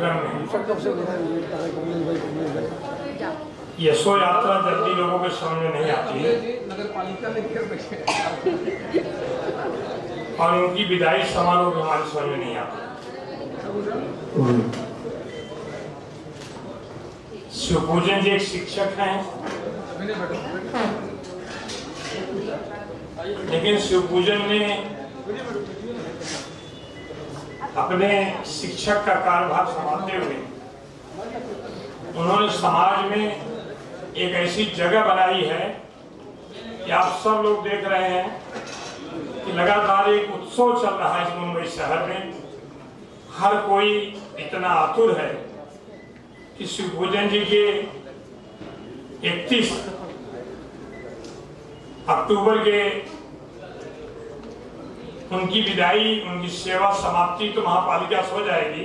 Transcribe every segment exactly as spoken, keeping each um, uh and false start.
कार्यक्रम में यशो यात्रा जल्दी लोगों के समझ में नहीं आती है और उनकी विदाई समारोह भी हमारे समझ में नहीं आता। शिवपूजन जी एक शिक्षक हैं, लेकिन शिवपूजन ने अपने शिक्षक का कार्यभार संभालते हुए उन्होंने समाज में एक ऐसी जगह बनाई है कि आप सब लोग देख रहे हैं कि लगातार एक उत्सव चल रहा है मुंबई शहर में। हर कोई इतना आतुर है कि शिवपूजन जी के इकतीस अक्टूबर के उनकी विदाई, उनकी सेवा समाप्ति तो महापालिका से हो जाएगी,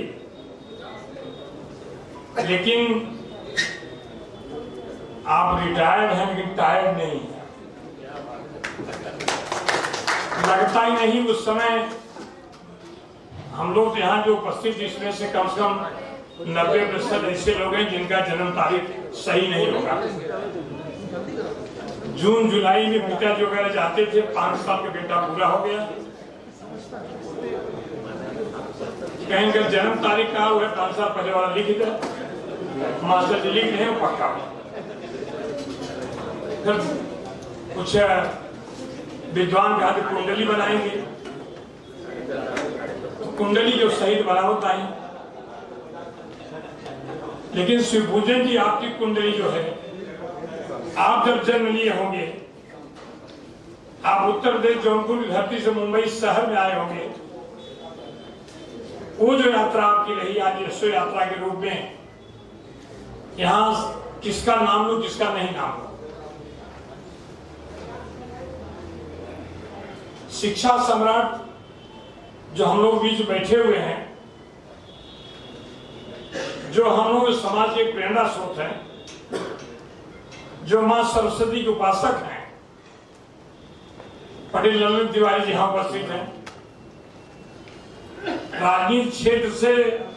लेकिन आप रिटायर्ड हैं लेकिन टायर्ड नहीं है। लगता ही नहीं उस समय हम लोग यहाँ जो उपस्थित इसमें से कम से कम नब्बे प्रतिशत ऐसे लोग हैं जिनका जन्म तारीख सही नहीं होगा। जून जुलाई में पिताजी वगैरह जाते थे, पांच साल का बेटा पूरा हो गया, कहेंगे जन्म तारीख कहा हुआ है, पांच साल पहले वाला लिख दे, मास्टर जी लिख रहे हैं पक्का। फिर कुछ विद्वान कहा कुंडली बनाएंगे, कुंडली जो शहीद बना होता है, लेकिन शिवपूजन जी आपकी कुंडली जो है, आप जब जन्म लिए होंगे, आप उत्तर प्रदेश जौनपुर की धरती से मुंबई शहर में आए होंगे, वो जो यात्रा आपकी रही आज यशो यात्रा के रूप में, यहाँ किसका नाम लो किसका नहीं नाम लो। शिक्षा सम्राट जो हम लोग बीच बैठे हुए हैं, जो हम लोग समाज के प्रेरणा स्रोत हैं, जो मां सरस्वती के उपासक हैं, पटेल ललित तिवारी जी यहाँ उपस्थित हैं। राजनीति क्षेत्र से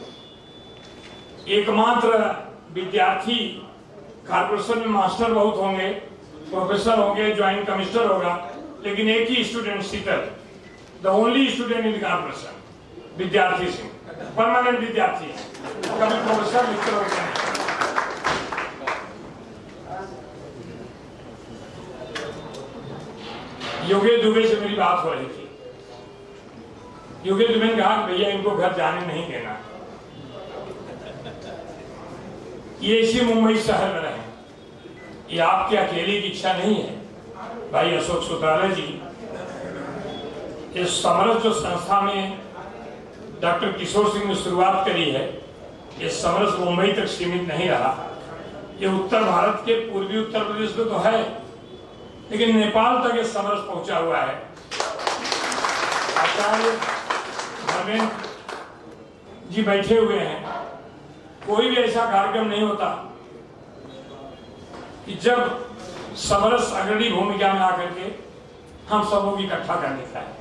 एकमात्र विद्यार्थी, कॉर्पोरेशन में मास्टर बहुत होंगे, प्रोफेसर होंगे, ज्वाइंट कमिश्नर होगा, लेकिन एक ही student Sheetal, the only student in corporation, विद्यार्थी सिंह, परमानेंट विद्यार्थी है, कभी प्रोफेसर मित्र होते हैं। योगेश दुबे से मेरी बात हो रही थी, योगेश दुबे ने कहा भैया इनको घर जाने नहीं देना, ये इसी मुंबई शहर में रहे, ये आपकी अकेले की इच्छा नहीं है। भाई अशोक सुतारा जी, इस समरस जो संस्था में डॉक्टर किशोर सिंह ने शुरुआत करी है, ये समरस मुंबई तक सीमित नहीं रहा, ये उत्तर भारत के पूर्वी उत्तर प्रदेश में तो है, लेकिन नेपाल तक ये समरस पहुंचा हुआ है। आचार्य धर्मेंद्र जी बैठे हुए हैं, कोई भी ऐसा कार्यक्रम नहीं होता कि जब समरस अग्रणी भूमिका में आकर के हम सबों को इकट्ठा कर देता है।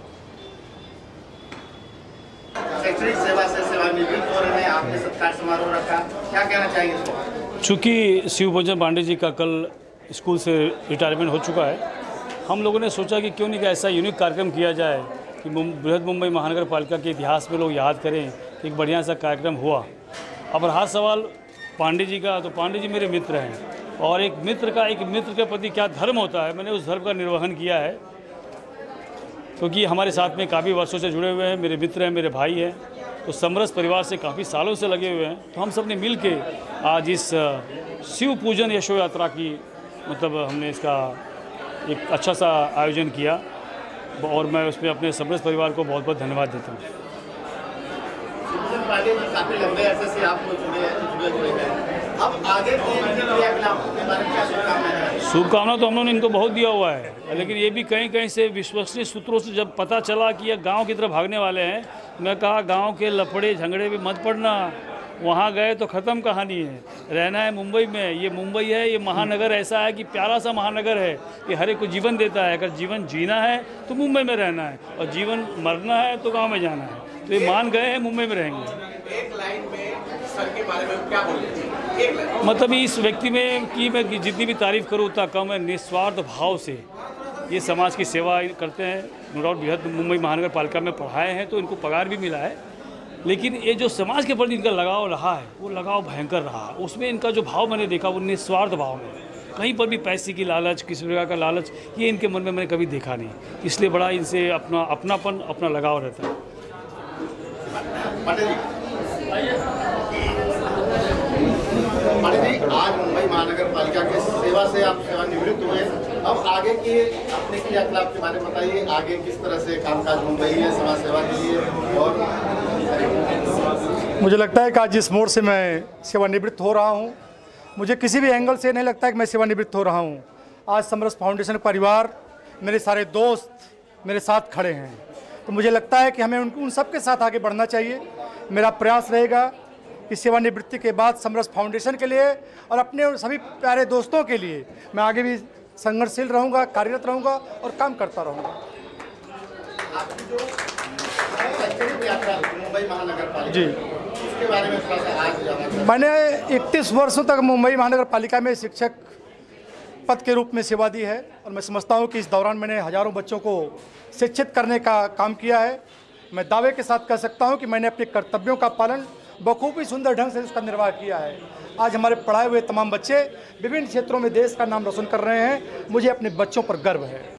शैक्षणिक सेवा से सेवानिवृत्त हो रहे हैं, आपने सत्कार समारोह रखा, क्या कहना चाहेंगे? चूँकि शिवपूजन पांडे जी का कल स्कूल से रिटायरमेंट हो चुका है, हम लोगों ने सोचा कि क्यों नहीं कि ऐसा यूनिक कार्यक्रम किया जाए कि बृहद मुंबई महानगर पालिका के इतिहास में लोग याद करें कि एक बढ़िया सा कार्यक्रम हुआ। अब रहा सवाल पांडे जी का, तो पांडे जी मेरे मित्र हैं और एक मित्र का एक मित्र के प्रति क्या धर्म होता है, मैंने उस धर्म का निर्वहन किया है, क्योंकि हमारे साथ में काफ़ी वर्षों से जुड़े हुए हैं, मेरे मित्र हैं, मेरे भाई हैं, तो समरस परिवार से काफ़ी सालों से लगे हुए हैं। तो हम सब ने मिल के आज इस शिव पूजन यशो यात्रा की मतलब हमने इसका एक अच्छा सा आयोजन किया और मैं उसमें अपने समरस परिवार को बहुत बहुत धन्यवाद देता हूँ। काफी लंबे अरसे से आप जुड़े हुए हैं, अब आगे शुभकामना तो हम लोगों ने इनको बहुत दिया हुआ है, लेकिन ये भी कहीं कहीं से विश्वसनीय सूत्रों से जब पता चला कि ये गांव की तरफ भागने वाले हैं, मैं कहा गांव के लफड़े झगड़े में मत पड़ना, वहाँ गए तो ख़त्म कहानी है, रहना है मुंबई में। ये मुंबई है, ये महानगर ऐसा है कि प्यारा सा महानगर है, ये हर एक को जीवन देता है। अगर जीवन जीना है तो मुंबई में रहना है और जीवन मरना है तो गाँव में जाना है। तो ये मान गए हैं, मुंबई में रहेंगे। एक लाइन में सर के क्या बोलेंगे? एक मिनट। मतलब इस व्यक्ति में कि मैं जितनी भी तारीफ़ करूँ उतना कम है। निस्वार्थ भाव से ये समाज की सेवा करते हैं। नो डाउट बृहद मुंबई महानगर पालिका में पढ़ाए हैं तो इनको पगार भी मिला है, लेकिन ये जो समाज के प्रति इनका लगाव रहा है वो लगाव भयंकर रहा। उसमें इनका जो भाव मैंने देखा वो निस्वार्थ भाव में, कहीं पर भी पैसे की लालच, किसी प्रकार का लालच ये इनके मन में मैंने कभी देखा नहीं। इसलिए बड़ा इनसे अपना अपनापन, अपना लगाव रहता है। पांडे जी, पांडे जी, आज मुंबई महानगर पालिका के सेवा से आप सेवानिवृत्त हुए, अब आगे के अपने क्रियाकलाप के बारे में बताइए। आगे किस तरह से कामकाज मुंबई है समाज सेवा के लिए? और मुझे लगता है कि आज जिस मोड़ से मैं सेवानिवृत्त हो रहा हूं, मुझे किसी भी एंगल से नहीं लगता है कि मैं सेवानिवृत्त हो रहा हूं। आज समरस फाउंडेशन परिवार, मेरे सारे दोस्त मेरे साथ खड़े हैं, तो मुझे लगता है कि हमें उन उन सब के साथ आगे बढ़ना चाहिए। मेरा प्रयास रहेगा कि सेवानिवृत्ति के बाद समरस फाउंडेशन के लिए और अपने और सभी प्यारे दोस्तों के लिए मैं आगे भी संघर्षशील रहूँगा, कार्यरत रहूँगा और काम करता रहूँगा। आपकी जो शैक्षणिक यात्रा मुंबई महानगर पालिका जी, उसके बारे में थोड़ा सा आज जानना चाहते हैं। मैंने इकतीस वर्षों तक मुंबई महानगर पालिका में शिक्षक पद के रूप में सेवा दी है और मैं समझता हूं कि इस दौरान मैंने हजारों बच्चों को शिक्षित करने का काम किया है। मैं दावे के साथ कह सकता हूं कि मैंने अपने कर्तव्यों का पालन बखूबी सुंदर ढंग से उसका निर्वाह किया है। आज हमारे पढ़ाए हुए तमाम बच्चे विभिन्न क्षेत्रों में देश का नाम रोशन कर रहे हैं। मुझे अपने बच्चों पर गर्व है।